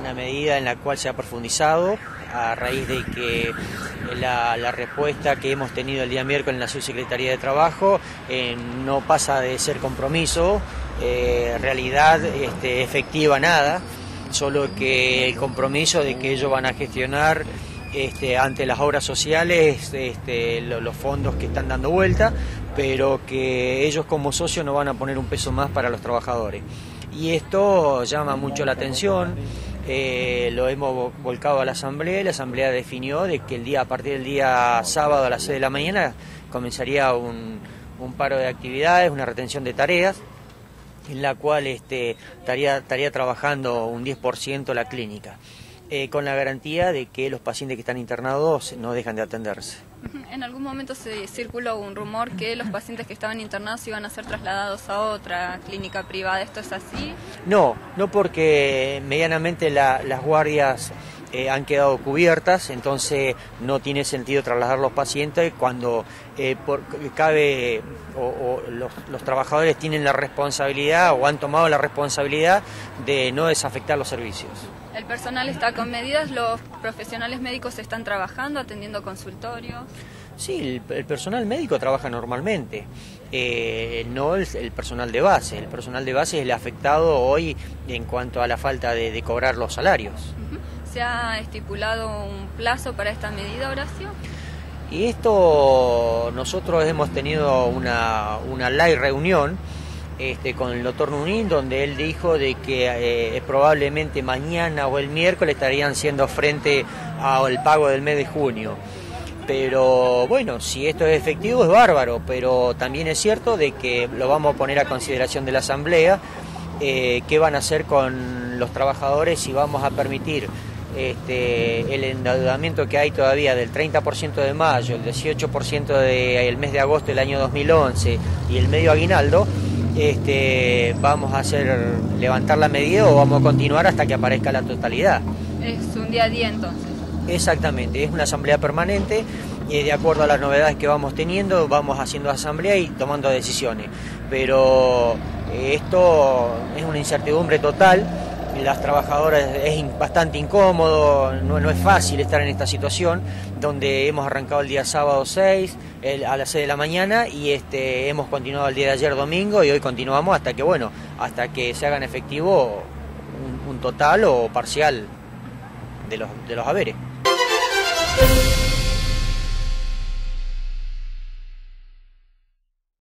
una medida en la cual se ha profundizado a raíz de que la respuesta que hemos tenido el día miércoles en la Subsecretaría de Trabajo no pasa de ser compromiso, realidad efectiva nada, solo que el compromiso de que ellos van a gestionar ante las obras sociales los fondos que están dando vuelta, pero que ellos como socios no van a poner un peso más para los trabajadores. Y esto llama mucho la atención, lo hemos volcado a la Asamblea definió de que a partir del día sábado a las 6 de la mañana comenzaría un paro de actividades, una retención de tareas, en la cual estaría trabajando un 10% la clínica, con la garantía de que los pacientes que están internados no dejan de atenderse. En algún momento se circuló un rumor que los pacientes que estaban internados iban a ser trasladados a otra clínica privada. ¿Esto es así? No porque medianamente las guardias han quedado cubiertas, entonces no tiene sentido trasladar los pacientes cuando los trabajadores tienen la responsabilidad o han tomado la responsabilidad de no desafectar los servicios. ¿El personal está con medidas? ¿Los profesionales médicos están trabajando, atendiendo consultorios? Sí, el personal médico trabaja normalmente, no el personal de base. El personal de base es el afectado hoy en cuanto a la falta de cobrar los salarios. ¿Se ha estipulado un plazo para esta medida, Horacio? Y esto, nosotros hemos tenido una live reunión con el doctor Nunín, donde él dijo de que probablemente mañana o el miércoles estarían haciendo frente al pago del mes de junio. Pero bueno, si esto es efectivo es bárbaro, pero también es cierto de que lo vamos a poner a consideración de la Asamblea, qué van a hacer con los trabajadores, si vamos a permitir el endeudamiento que hay todavía del 30% de mayo, el 18% del mes de agosto del año 2011 y el medio aguinaldo. Vamos a levantar la medida o vamos a continuar hasta que aparezca la totalidad. Es un día a día entonces. Exactamente, es una asamblea permanente y de acuerdo a las novedades que vamos teniendo vamos haciendo asamblea y tomando decisiones. Pero esto es una incertidumbre total, las trabajadoras es bastante incómodo, no es fácil estar en esta situación, donde hemos arrancado el día sábado 6 a las 6 de la mañana y hemos continuado el día de ayer domingo y hoy continuamos hasta que se hagan efectivo un total o parcial de los haberes.